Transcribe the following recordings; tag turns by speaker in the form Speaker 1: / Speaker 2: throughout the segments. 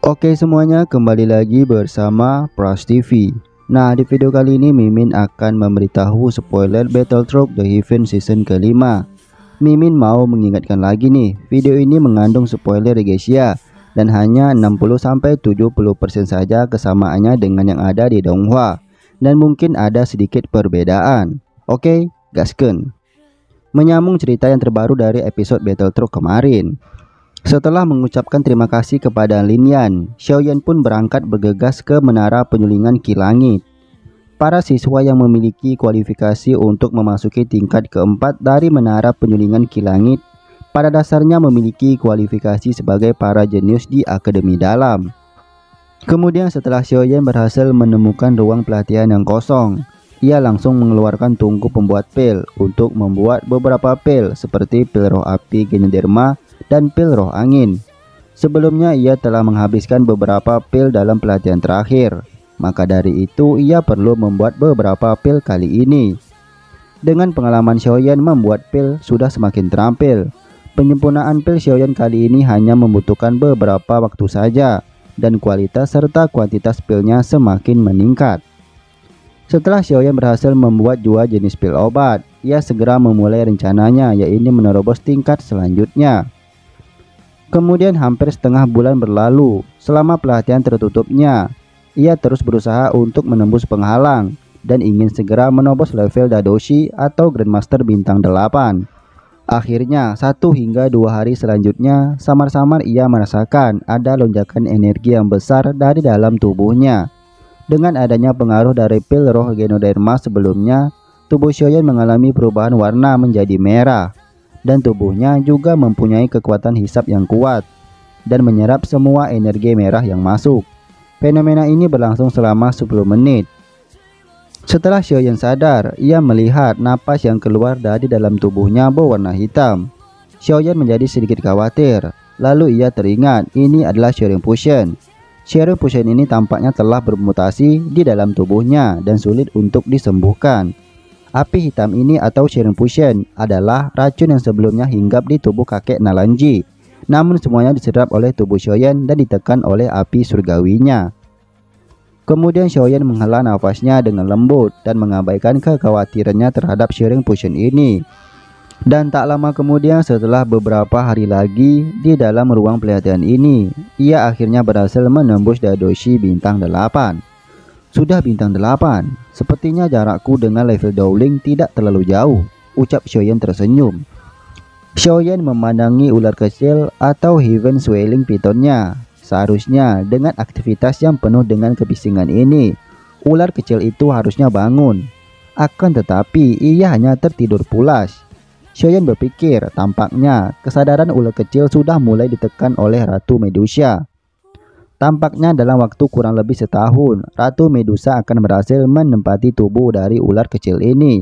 Speaker 1: Oke semuanya, kembali lagi bersama Pras TV. Nah, di video kali ini Mimin akan memberitahu spoiler Battletroops The Heaven season kelima. Mimin mau mengingatkan lagi nih, video ini mengandung spoiler ya guys ya, dan hanya 60-70% saja kesamaannya dengan yang ada di Donghua, dan mungkin ada sedikit perbedaan. Oke, gaskeun. Menyambung cerita yang terbaru dari episode Battletroops kemarin. Setelah mengucapkan terima kasih kepada Lin Yan, Xiaoyan pun berangkat bergegas ke menara penyulingan Ki Langit. Para siswa yang memiliki kualifikasi untuk memasuki tingkat keempat dari menara penyulingan Ki Langit pada dasarnya memiliki kualifikasi sebagai para jenius di Akademi Dalam. Kemudian setelah Xiaoyan berhasil menemukan ruang pelatihan yang kosong, ia langsung mengeluarkan tungku pembuat pil untuk membuat beberapa pil seperti pil roh api Genoderma dan pil roh angin. Sebelumnya ia telah menghabiskan beberapa pil dalam pelatihan terakhir, maka dari itu ia perlu membuat beberapa pil kali ini. Dengan pengalaman Xiaoyan membuat pil sudah semakin terampil, penyempurnaan pil Xiaoyan kali ini hanya membutuhkan beberapa waktu saja, dan kualitas serta kuantitas pilnya semakin meningkat. Setelah Xiaoyan berhasil membuat dua jenis pil obat, ia segera memulai rencananya, yaitu menerobos tingkat selanjutnya. Kemudian hampir setengah bulan berlalu. Selama pelatihan tertutupnya, ia terus berusaha untuk menembus penghalang dan ingin segera menembus level Dadoshi atau Grandmaster bintang 8. Akhirnya 1 hingga 2 hari selanjutnya, samar-samar ia merasakan ada lonjakan energi yang besar dari dalam tubuhnya. Dengan adanya pengaruh dari pil roh Genoderma sebelumnya, tubuh Xiaoyan mengalami perubahan warna menjadi merah, dan tubuhnya juga mempunyai kekuatan hisap yang kuat dan menyerap semua energi merah yang masuk. Fenomena ini berlangsung selama 10 menit. Setelah Xiaoyan sadar, ia melihat napas yang keluar dari dalam tubuhnya berwarna hitam. Xiaoyan menjadi sedikit khawatir, lalu ia teringat ini adalah Sharing Potion. Sharing Potion ini tampaknya telah bermutasi di dalam tubuhnya dan sulit untuk disembuhkan. Api hitam ini atau Sharing Potion adalah racun yang sebelumnya hinggap di tubuh kakek Nalanji. Namun semuanya diserap oleh tubuh Xiaoyan dan ditekan oleh api surgawinya. Kemudian Xiaoyan menghela nafasnya dengan lembut dan mengabaikan kekhawatirannya terhadap Sharing Potion ini. Dan tak lama kemudian setelah beberapa hari lagi di dalam ruang pelatihan ini, ia akhirnya berhasil menembus Dadoshi bintang 8. Sudah bintang 8, sepertinya jarakku dengan level Dowling tidak terlalu jauh, ucap Xiaoyan tersenyum. Xiaoyan memandangi ular kecil atau Heaven Swelling Pythonnya. Seharusnya dengan aktivitas yang penuh dengan kebisingan ini, ular kecil itu harusnya bangun. Akan tetapi ia hanya tertidur pulas. Xiaoyan berpikir tampaknya kesadaran ular kecil sudah mulai ditekan oleh Ratu Medusa. Tampaknya dalam waktu kurang lebih setahun, Ratu Medusa akan berhasil menempati tubuh dari ular kecil ini.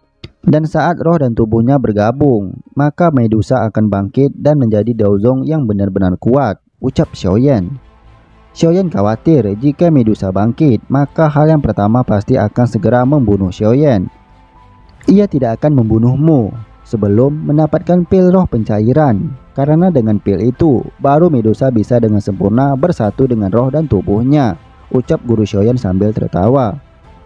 Speaker 1: Dan saat roh dan tubuhnya bergabung, maka Medusa akan bangkit dan menjadi Daozong yang benar-benar kuat, ucap Xiaoyan. Xiaoyan khawatir jika Medusa bangkit, maka hal yang pertama pasti akan segera membunuh Xiaoyan. Ia tidak akan membunuhmu sebelum mendapatkan pil roh pencairan, karena dengan pil itu baru Medusa bisa dengan sempurna bersatu dengan roh dan tubuhnya, ucap guru Xiaoyan sambil tertawa.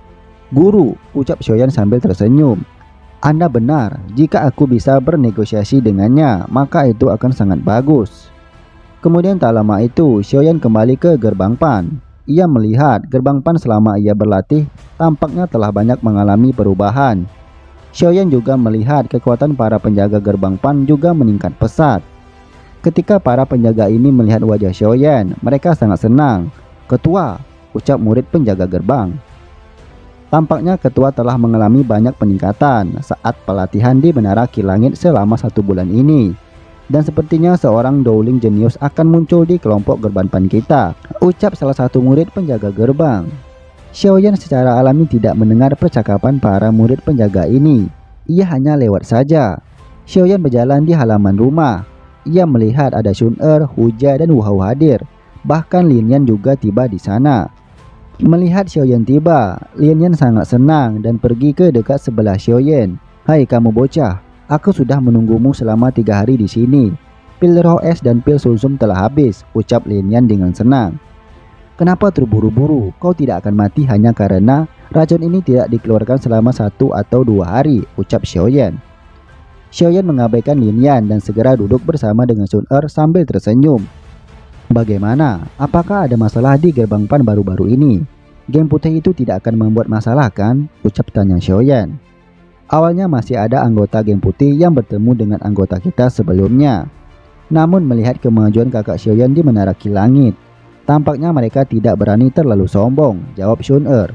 Speaker 1: Guru, ucap Xiaoyan sambil tersenyum. Anda benar, jika aku bisa bernegosiasi dengannya, maka itu akan sangat bagus. Kemudian tak lama itu, Xiaoyan kembali ke Gerbang Pan. Ia melihat Gerbang Pan selama ia berlatih tampaknya telah banyak mengalami perubahan. Xiaoyan juga melihat kekuatan para penjaga Gerbang Pan juga meningkat pesat. Ketika para penjaga ini melihat wajah Xiaoyan, mereka sangat senang. Ketua, ucap murid penjaga gerbang. Tampaknya ketua telah mengalami banyak peningkatan saat pelatihan di Menara Ki Langit selama 1 bulan ini. Dan sepertinya seorang Dowling jenius akan muncul di kelompok Gerbang Pan kita, ucap salah satu murid penjaga gerbang. Xiaoyan secara alami tidak mendengar percakapan para murid penjaga ini. Ia hanya lewat saja. Xiaoyan berjalan di halaman rumah. Ia melihat ada Shun-Er, Huja, dan Wu Hao hadir. Bahkan Lin Yan juga tiba di sana. Melihat Xiaoyan tiba, Lin Yan sangat senang dan pergi ke dekat sebelah Xiaoyan. Hai kamu bocah, aku sudah menunggumu selama 3 hari di sini. pil roh es dan pil sumsum telah habis, ucap Lin Yan dengan senang. Kenapa terburu-buru? Kau tidak akan mati hanya karena racun ini tidak dikeluarkan selama 1 atau 2 hari, ucap Xiaoyan. Xiaoyan mengabaikan Lin Yan dan segera duduk bersama dengan Sun Er sambil tersenyum. Bagaimana? Apakah ada masalah di gerbang pan baru-baru ini? Geng putih itu tidak akan membuat masalah kan? Ucap tanya Xiaoyan. Awalnya masih ada anggota geng putih yang bertemu dengan anggota kita sebelumnya. Namun melihat kemajuan kakak Xiaoyan di menara Kilangit, tampaknya mereka tidak berani terlalu sombong, jawab Sun Er.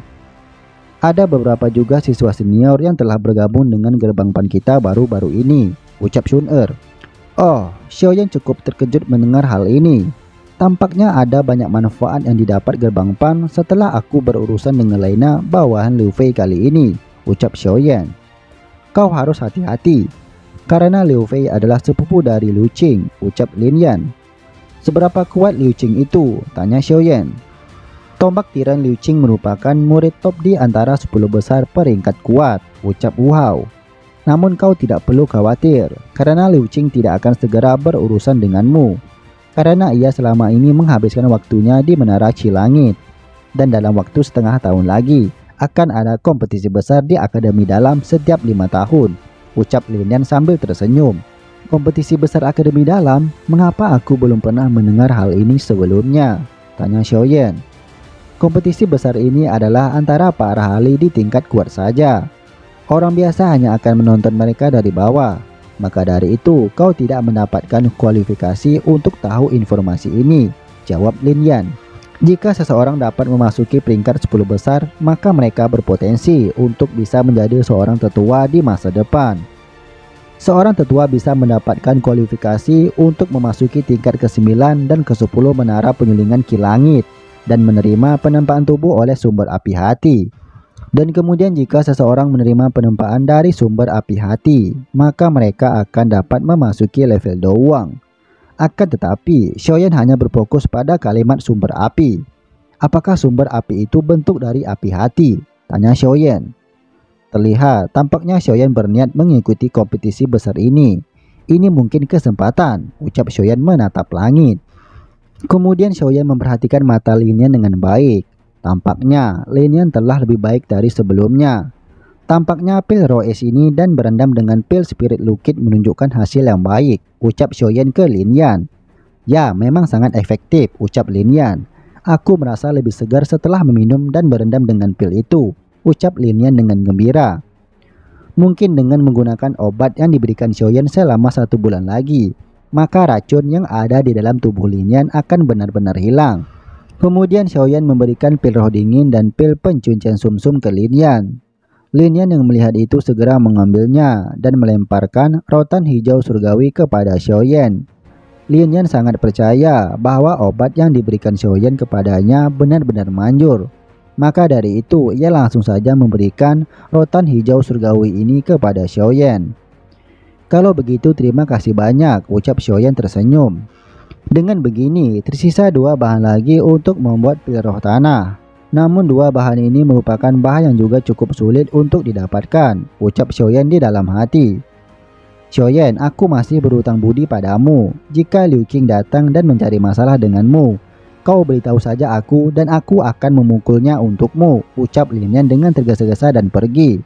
Speaker 1: Ada beberapa juga siswa senior yang telah bergabung dengan gerbang pan kita baru-baru ini, ucap Sun Er. Oh, Xiaoyan cukup terkejut mendengar hal ini. Tampaknya ada banyak manfaat yang didapat gerbang pan setelah aku berurusan dengan Lena bawahan Liu Fei kali ini, ucap Xiaoyan. Kau harus hati-hati, karena Liu Fei adalah sepupu dari Liu Qing, ucap Lin Yan. Seberapa kuat Liu Qing itu? Tanya Xiaoyan. Tombak tiran Liu Qing merupakan murid top di antara 10 besar peringkat kuat, ucap Wu Hao. Namun kau tidak perlu khawatir, karena Liu Qing tidak akan segera berurusan denganmu. Karena ia selama ini menghabiskan waktunya di menara Cilangit. Dan dalam waktu setengah tahun lagi, akan ada kompetisi besar di Akademi Dalam setiap 5 tahun, ucap Lin Yan sambil tersenyum. Kompetisi besar Akademi Dalam? Mengapa aku belum pernah mendengar hal ini sebelumnya? Tanya Xiaoyan. Kompetisi besar ini adalah antara para ahli di tingkat kuat saja. Orang biasa hanya akan menonton mereka dari bawah. Maka dari itu kau tidak mendapatkan kualifikasi untuk tahu informasi ini, jawab Lin Yan. Jika seseorang dapat memasuki peringkat 10 besar, maka mereka berpotensi untuk bisa menjadi seorang tetua di masa depan. Seorang tetua bisa mendapatkan kualifikasi untuk memasuki tingkat ke-9 dan ke-10 menara penyulingan Kilangit dan menerima penempaan tubuh oleh sumber api hati. Dan kemudian jika seseorang menerima penempaan dari sumber api hati, maka mereka akan dapat memasuki level Douang. Akan tetapi, Xiaoyan hanya berfokus pada kalimat sumber api. Apakah sumber api itu bentuk dari api hati? Tanya Xiaoyan. Terlihat, tampaknya Xiaoyan berniat mengikuti kompetisi besar ini. Ini mungkin kesempatan, ucap Xiaoyan menatap langit. Kemudian Xiaoyan memperhatikan mata Lin Yan dengan baik. Tampaknya Lin Yan telah lebih baik dari sebelumnya. Tampaknya pil roh es ini dan berendam dengan pil spirit lukit menunjukkan hasil yang baik, ucap Xiaoyan ke Lin Yan. Ya, memang sangat efektif, ucap Lin Yan. Aku merasa lebih segar setelah meminum dan berendam dengan pil itu, ucap Lin Yan dengan gembira. Mungkin dengan menggunakan obat yang diberikan Xiaoyan selama 1 bulan lagi, maka racun yang ada di dalam tubuh Lin Yan akan benar-benar hilang. Kemudian Xiaoyan memberikan pil roh dingin dan pil pencucian sumsum ke Lin Yan. Lin Yan yang melihat itu segera mengambilnya dan melemparkan rotan hijau surgawi kepada Xiaoyan. Lin Yan sangat percaya bahwa obat yang diberikan Xiaoyan kepadanya benar-benar manjur. Maka dari itu ia langsung saja memberikan rotan hijau surgawi ini kepada Xiaoyan. Kalau begitu terima kasih banyak, ucap Xiaoyan tersenyum. Dengan begini, tersisa 2 bahan lagi untuk membuat pil roh tanah. Namun 2 bahan ini merupakan bahan yang juga cukup sulit untuk didapatkan, ucap Xiaoyan di dalam hati. Xiaoyan, aku masih berhutang budi padamu. Jika Liu Qing datang dan mencari masalah denganmu, kau beritahu saja aku dan aku akan memukulnya untukmu, ucap Lin Yan dengan tergesa-gesa dan pergi.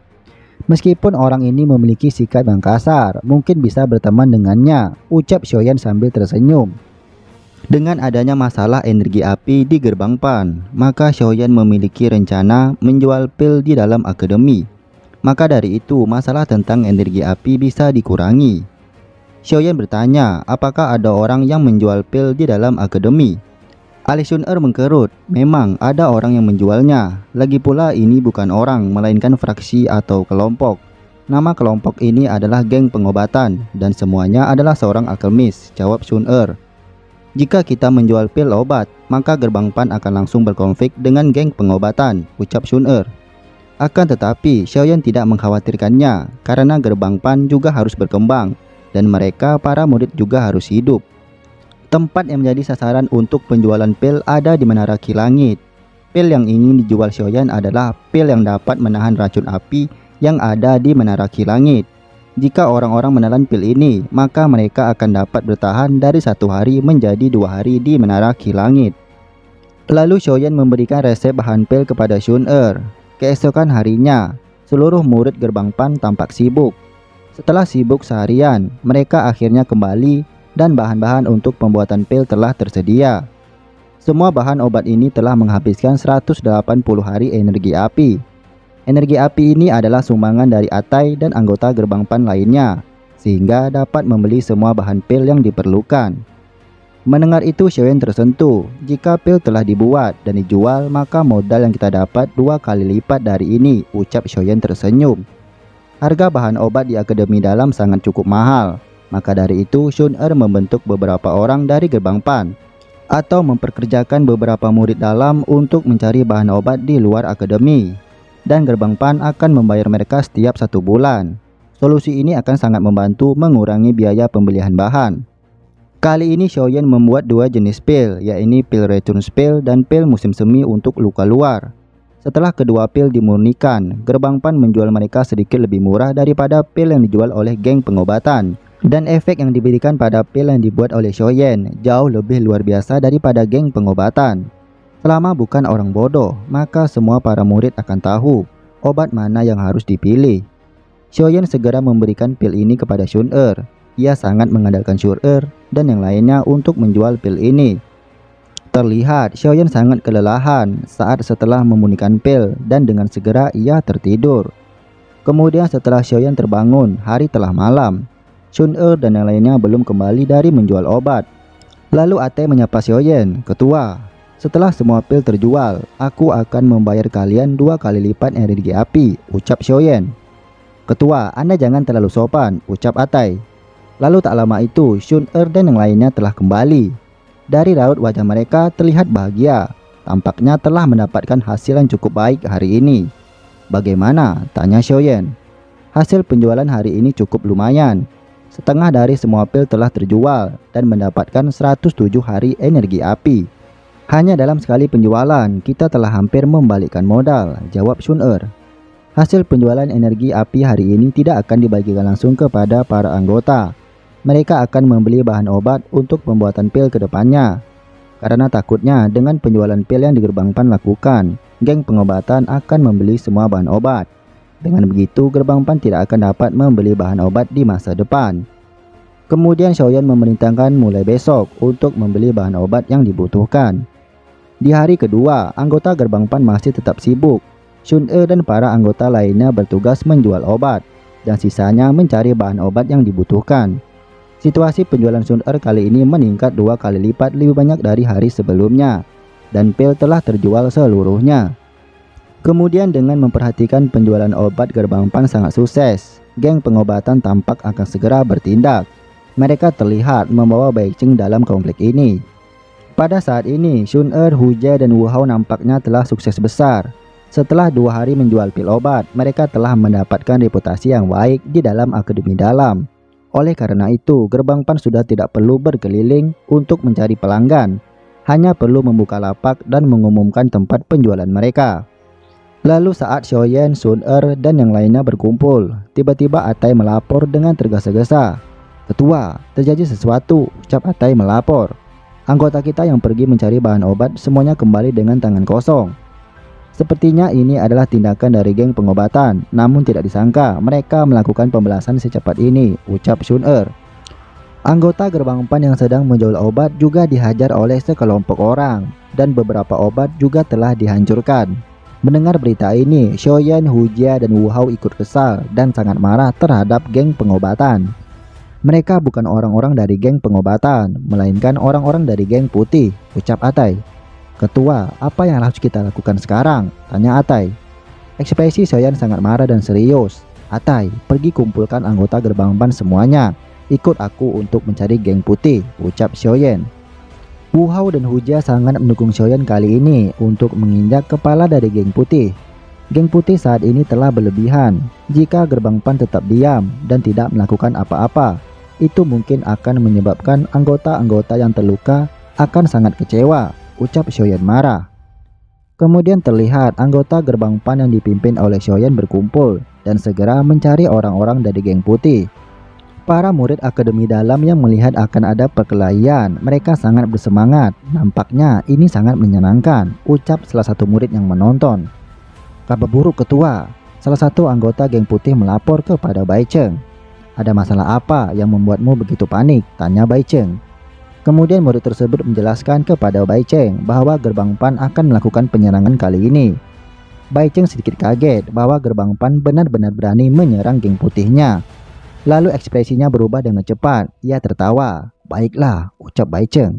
Speaker 1: Meskipun orang ini memiliki sikap yang kasar, mungkin bisa berteman dengannya, ucap Xiaoyan sambil tersenyum. Dengan adanya masalah energi api di gerbang pan, maka Xiaoyan memiliki rencana menjual pil di dalam akademi. Maka dari itu, masalah tentang energi api bisa dikurangi. Xiaoyan bertanya, apakah ada orang yang menjual pil di dalam akademi? Alis Sun Er mengkerut, memang ada orang yang menjualnya. Lagi pula ini bukan orang, melainkan fraksi atau kelompok. Nama kelompok ini adalah geng pengobatan, dan semuanya adalah seorang alkemis, jawab Sun Er. Jika kita menjual pil obat, maka gerbang pan akan langsung berkonflik dengan geng pengobatan, ucap Sun Er. Akan tetapi, Xiaoyan tidak mengkhawatirkannya, karena gerbang pan juga harus berkembang, dan mereka para murid juga harus hidup. Tempat yang menjadi sasaran untuk penjualan pil ada di Menara Kilangit. Pil yang ingin dijual Xiaoyan adalah pil yang dapat menahan racun api yang ada di Menara Kilangit. Jika orang-orang menelan pil ini, maka mereka akan dapat bertahan dari 1 hari menjadi 2 hari di menara kilangit. Lalu Xiaoyan memberikan resep bahan pil kepada Shun-Er. Keesokan harinya, seluruh murid gerbang Pan tampak sibuk. Setelah sibuk seharian, mereka akhirnya kembali dan bahan-bahan untuk pembuatan pil telah tersedia. Semua bahan obat ini telah menghabiskan 180 hari energi api. Energi api ini adalah sumbangan dari Atai dan anggota gerbang Pan lainnya, sehingga dapat membeli semua bahan pil yang diperlukan. Mendengar itu, Xiaoyan tersentuh. Jika pil telah dibuat dan dijual, maka modal yang kita dapat 2 kali lipat dari ini, ucap Xiaoyan tersenyum. Harga bahan obat di Akademi Dalam sangat cukup mahal. Maka dari itu, Shun-Er membentuk beberapa orang dari gerbang Pan atau memperkerjakan beberapa murid dalam untuk mencari bahan obat di luar akademi. Dan gerbang Pan akan membayar mereka setiap 1 bulan. Solusi ini akan sangat membantu mengurangi biaya pembelian bahan. Kali ini Xiaoyan membuat 2 jenis pil, yaitu pil racun spell dan pil musim semi untuk luka luar. Setelah kedua pil dimurnikan, gerbang Pan menjual mereka sedikit lebih murah daripada pil yang dijual oleh geng pengobatan. Dan efek yang diberikan pada pil yang dibuat oleh Xiaoyan jauh lebih luar biasa daripada geng pengobatan. Selama bukan orang bodoh, maka semua para murid akan tahu obat mana yang harus dipilih. Xiaoyan segera memberikan pil ini kepada Shun-Er. Ia sangat mengandalkan Shun-Er dan yang lainnya untuk menjual pil ini. Terlihat Xiaoyan sangat kelelahan saat setelah memunikan pil dan dengan segera ia tertidur. Kemudian setelah Xiaoyan terbangun, hari telah malam. Shun-Er dan yang lainnya belum kembali dari menjual obat. Lalu Atai menyapa Xiaoyan, "Ketua, setelah semua pil terjual, aku akan membayar kalian 2 kali lipat energi api," ucap Xiaoyan. "Ketua, Anda jangan terlalu sopan," ucap Atai. Lalu tak lama itu, Shun-Er dan yang lainnya telah kembali. Dari raut wajah mereka terlihat bahagia. Tampaknya telah mendapatkan hasil yang cukup baik hari ini. "Bagaimana?" tanya Xiaoyan. "Hasil penjualan hari ini cukup lumayan. Setengah dari semua pil telah terjual dan mendapatkan 107 hari energi api. Hanya dalam sekali penjualan, kita telah hampir membalikkan modal," jawab Shun-Er. "Hasil penjualan energi api hari ini tidak akan dibagikan langsung kepada para anggota. Mereka akan membeli bahan obat untuk pembuatan pil ke depannya. Karena takutnya dengan penjualan pil yang di gerbang Pan lakukan, geng pengobatan akan membeli semua bahan obat. Dengan begitu, gerbang Pan tidak akan dapat membeli bahan obat di masa depan." Kemudian Xiaoyan memerintahkan mulai besok untuk membeli bahan obat yang dibutuhkan. Di hari kedua, anggota gerbang Pan masih tetap sibuk. Shun-Er dan para anggota lainnya bertugas menjual obat, dan sisanya mencari bahan obat yang dibutuhkan. Situasi penjualan Shun-Er kali ini meningkat 2 kali lipat lebih banyak dari hari sebelumnya, dan pil telah terjual seluruhnya. Kemudian dengan memperhatikan penjualan obat gerbang Pan sangat sukses, geng pengobatan tampak akan segera bertindak. Mereka terlihat membawa Baiqing dalam komplek ini. Pada saat ini, Shun-Er, Hu Jie, dan Wu Hao nampaknya telah sukses besar. Setelah 2 hari menjual pil obat, mereka telah mendapatkan reputasi yang baik di dalam Akademi Dalam. Oleh karena itu, gerbang Pan sudah tidak perlu berkeliling untuk mencari pelanggan, hanya perlu membuka lapak dan mengumumkan tempat penjualan mereka. Lalu saat Xiaoyan, Shun-Er, dan yang lainnya berkumpul, tiba-tiba Atai melapor dengan tergesa-gesa. "Ketua, terjadi sesuatu," ucap Atai melapor. "Anggota kita yang pergi mencari bahan obat semuanya kembali dengan tangan kosong. Sepertinya ini adalah tindakan dari geng pengobatan, namun tidak disangka mereka melakukan pembalasan secepat ini," ucap Shun-Er. Anggota gerbang Pan yang sedang menjual obat juga dihajar oleh sekelompok orang, dan beberapa obat juga telah dihancurkan. Mendengar berita ini, Xiaoyan, Hu Jie, dan Wu Hao ikut kesal dan sangat marah terhadap geng pengobatan. "Mereka bukan orang-orang dari geng pengobatan, melainkan orang-orang dari geng putih," ucap Atai. "Ketua, apa yang harus kita lakukan sekarang?" tanya Atai. Ekspresi Xiaoyan sangat marah dan serius. "Atai, pergi kumpulkan anggota gerbang Pan semuanya. Ikut aku untuk mencari geng putih," ucap Xiaoyan. Wu Hao dan Hu Jie sangat mendukung Xiaoyan kali ini untuk menginjak kepala dari geng putih. Geng putih saat ini telah berlebihan. Jika gerbang Pan tetap diam dan tidak melakukan apa-apa, itu mungkin akan menyebabkan anggota-anggota yang terluka akan sangat kecewa, ucap Xiaoyan marah. Kemudian terlihat anggota gerbang Pan yang dipimpin oleh Xiaoyan berkumpul dan segera mencari orang-orang dari geng putih. Para murid Akademi Dalam yang melihat akan ada perkelahian, mereka sangat bersemangat. Nampaknya ini sangat menyenangkan, ucap salah satu murid yang menonton. Kabar buruk ketua, salah satu anggota geng putih melapor kepada Bai Cheng. Ada masalah apa yang membuatmu begitu panik? Tanya Bai Cheng. Kemudian murid tersebut menjelaskan kepada Bai Cheng bahwa Gerbang Pan akan melakukan penyerangan kali ini. Bai Cheng sedikit kaget bahwa Gerbang Pan benar-benar berani menyerang geng putihnya. Lalu ekspresinya berubah dengan cepat. Ia tertawa. Baiklah, ucap Bai Cheng.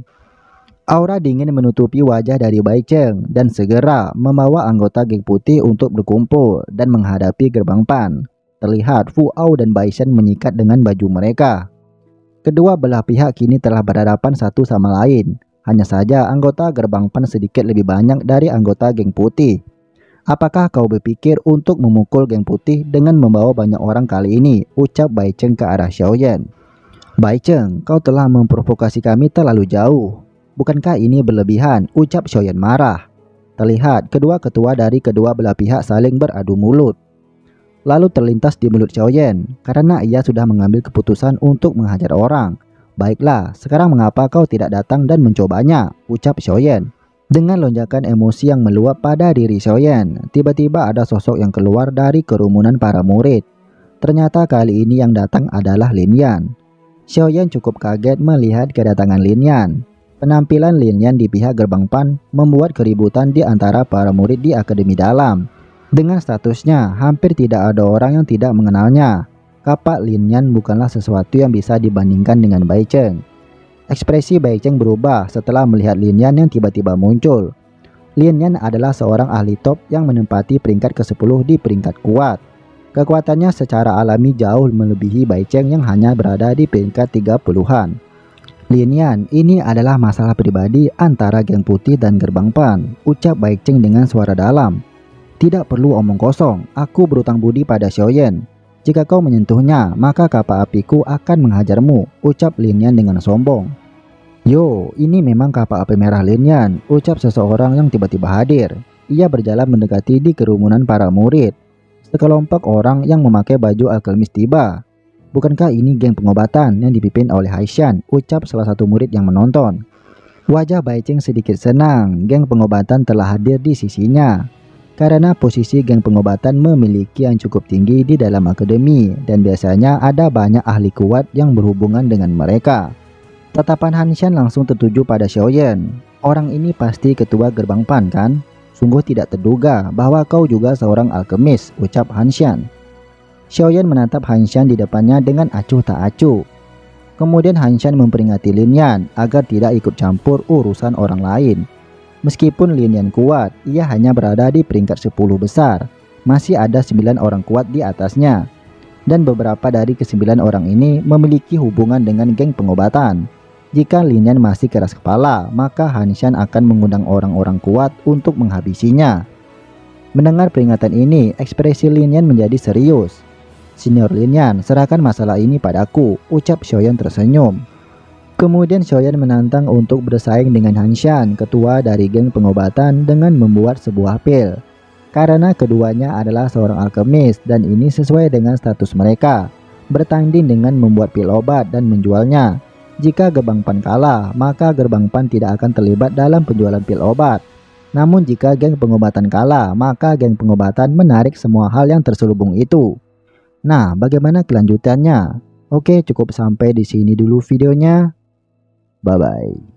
Speaker 1: Aura dingin menutupi wajah dari Bai Cheng dan segera membawa anggota geng putih untuk berkumpul dan menghadapi Gerbang Pan. Terlihat Fu Ao dan Bai Shen menyikat dengan baju mereka. Kedua belah pihak kini telah berhadapan satu sama lain. Hanya saja anggota Gerbang Pan sedikit lebih banyak dari anggota geng putih. Apakah kau berpikir untuk memukul geng putih dengan membawa banyak orang kali ini? Ucap Bai Cheng ke arah Xiaoyan. Bai Cheng, kau telah memprovokasi kami terlalu jauh. Bukankah ini berlebihan? Ucap Xiaoyan marah. Terlihat kedua ketua dari kedua belah pihak saling beradu mulut. Lalu terlintas di mulut Xiaoyan karena ia sudah mengambil keputusan untuk menghajar orang. Baiklah, sekarang mengapa kau tidak datang dan mencobanya? Ucap Xiaoyan. Dengan lonjakan emosi yang meluap pada diri Xiaoyan, tiba-tiba ada sosok yang keluar dari kerumunan para murid. Ternyata kali ini yang datang adalah Lin Yan. Xiaoyan cukup kaget melihat kedatangan Lin Yan. Penampilan Lin Yan di pihak Gerbang Pan membuat keributan di antara para murid di Akademi Dalam. Dengan statusnya, hampir tidak ada orang yang tidak mengenalnya. Kapak Lin Yan bukanlah sesuatu yang bisa dibandingkan dengan Bai Cheng. Ekspresi Bai Cheng berubah setelah melihat Lin Yan yang tiba-tiba muncul. Lin Yan adalah seorang ahli top yang menempati peringkat ke-10 di peringkat kuat. Kekuatannya secara alami jauh melebihi Bai Cheng yang hanya berada di peringkat 30-an. Lin Yan, ini adalah masalah pribadi antara geng putih dan Gerbang Pan, ucap Bai Cheng dengan suara dalam. Tidak perlu omong kosong, aku berutang budi pada Xiaoyan. Jika kau menyentuhnya, maka kapak apiku akan menghajarmu, ucap Lin Yan dengan sombong. Yo, ini memang kapak api merah Lin Yan, ucap seseorang yang tiba-tiba hadir. Ia berjalan mendekati di kerumunan para murid. Sekelompok orang yang memakai baju alkemis tiba. Bukankah ini geng pengobatan yang dipimpin oleh Haishan, ucap salah satu murid yang menonton. Wajah Bai Cheng sedikit senang, geng pengobatan telah hadir di sisinya. Karena posisi geng pengobatan memiliki yang cukup tinggi di dalam akademi dan biasanya ada banyak ahli kuat yang berhubungan dengan mereka. Tatapan Hanshan langsung tertuju pada Xiaoyan. Orang ini pasti ketua Gerbang Pan kan? Sungguh tidak terduga bahwa kau juga seorang alkemis, ucap Hanshan. Xiaoyan menatap Hanshan di depannya dengan acuh tak acuh. Kemudian Hanshan memperingati Lin Yan agar tidak ikut campur urusan orang lain. Meskipun Lin Yan kuat, ia hanya berada di peringkat 10 besar. Masih ada 9 orang kuat di atasnya. Dan beberapa dari ke-9 orang ini memiliki hubungan dengan geng pengobatan. Jika Lin Yan masih keras kepala, maka Hanshan akan mengundang orang-orang kuat untuk menghabisinya. Mendengar peringatan ini, ekspresi Lin Yan menjadi serius. Senior Lin Yan, serahkan masalah ini padaku, ucap Xiaoyan tersenyum. Kemudian Xiaoyan menantang untuk bersaing dengan Hanshan, ketua dari geng pengobatan, dengan membuat sebuah pil. Karena keduanya adalah seorang alkemis dan ini sesuai dengan status mereka. Bertanding dengan membuat pil obat dan menjualnya. Jika Gerbang Pan kalah, maka Gerbang Pan tidak akan terlibat dalam penjualan pil obat. Namun jika geng pengobatan kalah, maka geng pengobatan menarik semua hal yang terselubung itu. Nah, bagaimana kelanjutannya? Oke, cukup sampai di sini dulu videonya. Bye-bye.